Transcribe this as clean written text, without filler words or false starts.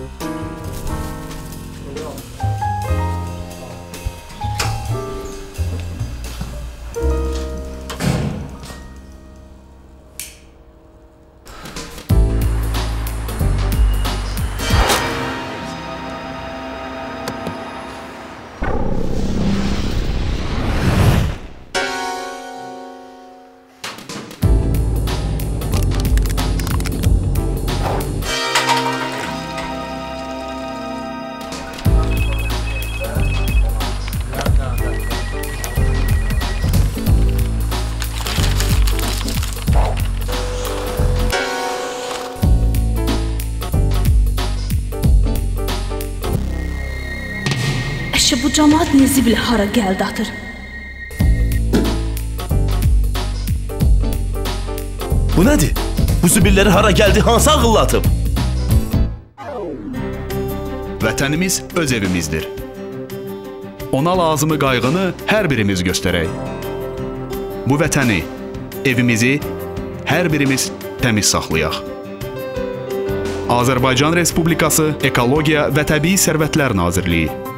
Bu cəmaat nizi bilə hara gəldi atır. Bu nədir? Bu zibilləri hara gəldi, hansı ağıllı atıb? Vətənimiz öz evimizdir. Ona lazımı qayğını hər birimiz göstərək. Bu vətəni, evimizi hər birimiz təmiz saxlayaq. Azərbaycan Respublikası Ekologiya və Təbii Sərvətlər Nazirliyi